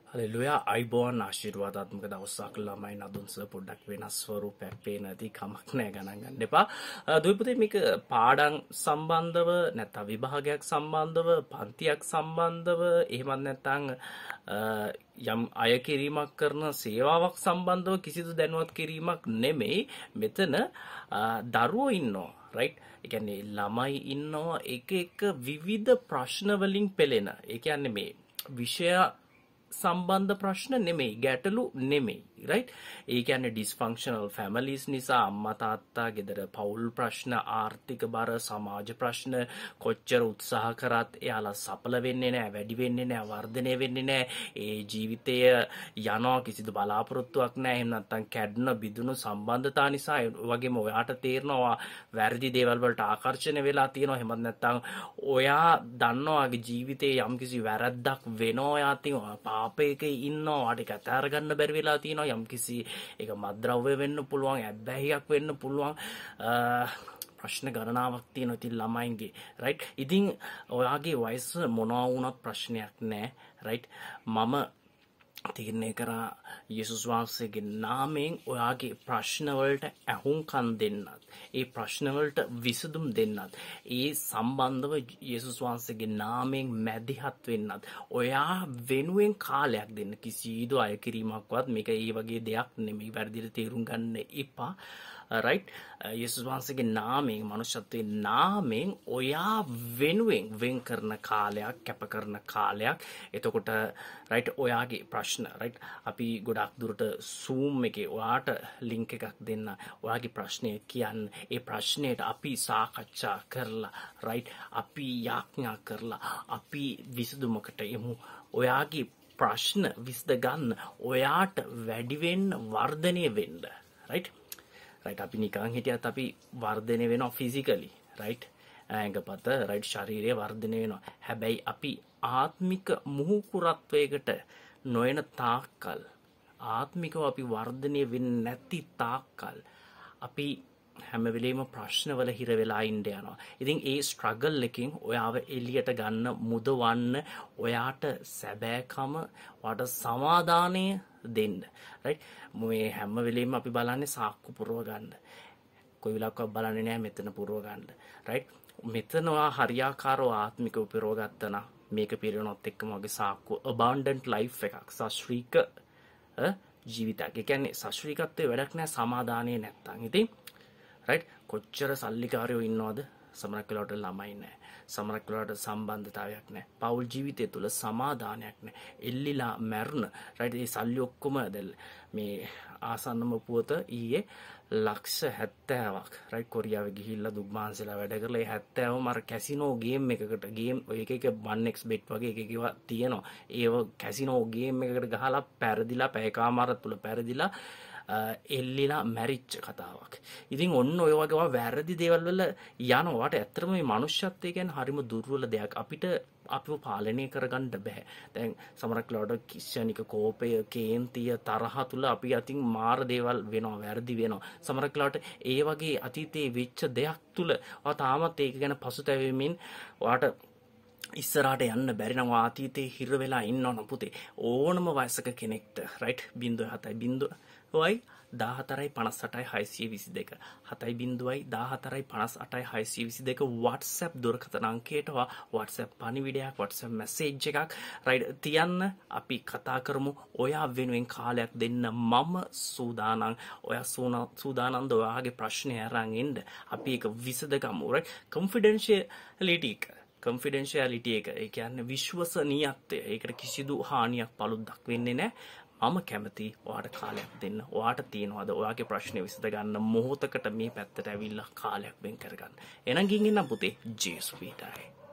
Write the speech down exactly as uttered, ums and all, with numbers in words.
Hallelujah අයිබෝන් ආශිර්වාදාත්මක දවසක් ළමයි නදුන් සර් පොඩ්ඩක් වෙනස් ස්වරූපයක් පේනදී කමක් නැහැ ගණන් ගන්න එපා. දුවපුතේ මේක පාඩම් සම්බන්ධව නැත්නම් විභාගයක් සම්බන්ධව පන්තියක් සම්බන්ධව එහෙමත් නැත්නම් යම් අය කිරීමක් කරන සේවාවක් සම්බන්ධව කිසිදු දැනුවත් කිරීමක් නෙමෙයි. මෙතන දරුවෝ ඉන්නවා right. ඒ කියන්නේ ළමයි ඉන්නවා එක එක විවිධ ප්‍රශ්න වලින් පෙළෙන. ඒ කියන්නේ මේ විෂය සම්බන්ධ ප්‍රශ්න නෙමෙයි ගැටලු නෙමෙයි right. ඒ කියන්නේ dysfunctional families නිසා අම්මා තාත්තා ගෙදර පවුල් ප්‍රශ්න ආර්ථික බර සමාජ ප්‍රශ්න කොච්චර උත්සාහ කරත් එයාලා සඵල වෙන්නේ නැහැ වැඩි වෙන්නේ නැහැ වර්ධනය වෙන්නේ නැහැ ඒ ජීවිතය යනවා කිසිදු බලාපොරොත්තුවක් නැහැ එහෙම නැත්නම් කැඩුන බිඳුණු සම්බන්ධතා නිසා ඒ වගේම ඔයාට තේරෙනවා වැරදි දේවල් වලට ආකර්ෂණය වෙලා තියෙනවා එහෙම නැත්නම් ඔයා දන්නවාගේ ජීවිතේ යම්කිසි වැරද්දක් වෙනවා ඔයා තියෙනවා පාපයක ඉන්නවා ඔයාට ඒක අතහැර ගන්න බැරි වෙලා තියෙනවා යම්කිසි ඒක මත්ද්‍රව්‍ය වෙන්න පුළුවන් ඇබ්බැහියක් වෙන්න පුළුවන් ප්‍රශ්න ගණනාවක් තියෙනවා ඉතින් ළමයින්ගේ right ඉතින් ඔයාගේ වයස මොනවා වුණත් ප්‍රශ්නයක් නැහැ right මම තීරණය කරා යේසුස් වහන්සේගේ නාමයෙන් ඔයාගේ ප්‍රශ්න වලට ඇහුම්කන් දෙන්නත් ඒ ප්‍රශ්න වලට විසඳුම් දෙන්නත් ඒ සම්බන්ධව යේසුස් වහන්සේගේ නාමයෙන් මැදිහත් වෙන්නත් ඔයා වෙනුවෙන් කාලයක් දෙන්න කිසිදු අය කිරීමක්වත් මේක ඒ වගේ දෙයක් නෙමෙයි වැරදිට තේරුම් ගන්න එපා right යේසුස් වහන්සේගේ නාමයෙන් මනුෂ්‍යත්වයේ නාමයෙන් ඔයා වෙනුවෙන් වෙන් කරන කාලයක් කැප කරන කාලයක් එතකොට right ඔයාගේ ප්‍රශ්න right අපි ගොඩක් දුරට Zoom එකේ ඔයාට link එකක් දෙන්න ඔයාගේ ප්‍රශ්නය කියන්න ඒ ප්‍රශ්නයට අපි සාකච්ඡා කරලා right අපි යාඥා කරලා අපි විසඳුමකට යමු ඔයාගේ ප්‍රශ්න විසඳ ගන්න ඔයාට වැඩි වෙන්න වර්ධනය වෙන්න right right අපි නිකන් හිටියත් අපි වර්ධනය වෙනවා physically right ඇඟපත right ශරීරය වර්ධනය වෙනවා හැබැයි අපි ආත්මික මුහුකුරත්වයකට නොයන තාක්කල් ආත්මිකව අපි වර්ධනය වෙන්නේ නැති තාක්කල් අපි හැම වෙලේම ප්‍රශ්නවල හිර වෙලා ඉන්න යනවා. ඉතින් ඒ struggle එකෙන් ඔයාව එළියට ගන්න මුදවන්න ඔයාට සැබෑකම වට සමාදානය දෙන්න. right මේ හැම වෙලේම අපි බලන්නේ සාක්කු පුරව ගන්න. කොයි වෙලාවකවත් බලන්නේ නැහැ මෙතන පුරව ගන්න. right මෙතන ඔයා හරියාකාරව ආත්මිකව පුරව ගත්තා නම් මේක පිරෙනොත් එක්කම වගේ සාක්කු abundant life එකක් සශ්‍රීක ජීවිතයක්. ඒ කියන්නේ සශ්‍රීකත්වයේ වැඩක් නැහැ සමාදානය නැත්තම්. ඉතින් right කොච්චර සල්ලිකාරයෝ ඉන්නවද සමහරක් වෙලාවට ළමයි නැහැ සමහරක් වෙලාවට සම්බන්ධතාවයක් නැහැ පෞල් ජීවිතය තුළ සමාදානයක් නැහැ එල්ලිලා මැරුණ right මේ සල්ලි ඔක්කොම දැන් මේ ආසන්නම පුවත ඊයේ ලක්ෂ හැත්තෑවක් right කොරියාවේ ගිහිල්ලා දුක්මාන්සලා වැඩ කරලා ඒ හැත්තෑවම අර කැසිනෝ ගේම් එකකට ගේම් ඔය එක එක වන් එක්ස් බෙට් වගේ එක එක ඒවා තියෙනවා ඒව කැසිනෝ ගේම් එකකට ගහලා පෙරදිලා පැයකමාරක් තුල පෙරදිලා එල්ලිලා මැරිච්ච කතාවක්. ඉතින් ඔන්න ඔය වගේ වැරදි දේවල් වල යනවාට ඇත්තටම මේ මනුෂ්‍යත්වය කියන්නේ හරිම දුර්වල දෙයක්. අපිට අපිව පාලනය කරගන්න බෑ. දැන් සමහරක් වෙලාවට කිෂ්ණික කෝපය, කේන්තිය, තරහ තුල අපි අතින් මාර දේවල් වෙනවා, වැරදි වෙනවා. සමහරක් වෙලාවට ඒ වගේ අතීතයේ වෙච්ච දෙයක් තුල ඔයා තාමත් ඒක ගැන පසුතැවෙමින් ඔයාට ඉස්සරහට යන්න බැරි නම් අතීතේ හිර වෙලා ඉන්නවනම් පුතේ ඕනම වයසක කෙනෙක්ට right බිංදුව හතයි බිංදුව යි දාහතරයි පනස් අටයි හයසිය විසි දෙක හතයි බිංදුවයි දාහතරයි පනස් අටයි හයසිය විසි දෙක WhatsApp දුරකථන අංකයට WhatsApp පණිවිඩයක් WhatsApp message එකක් right තියන්න අපි කතා කරමු ඔයා වෙනුවෙන් කාලයක් දෙන්න මම සූදානම් ඔයා සූදානම්ද ඔයාගේ ප්‍රශ්නේ අරන් එන්න අපි ඒක විසඳගමු right confidentiality එක confidentiality එක ඒ කියන්නේ විශ්වසනීයත්වය ඒකට කිසිදු හානියක් පළුද්දක් වෙන්නේ නැහැ මම කැමති ඔයාට කාලයක් දෙන්න ඔයාට තියනවාද ඔයාගේ ප්‍රශ්නේ විසඳ ගන්න මොහොතකට මේ පැත්තට ඇවිල්ලා කාලයක් වෙන් කරගන්න එහෙනම් ගිහින් ඉන්න පුතේ ජේසුස් පිටයි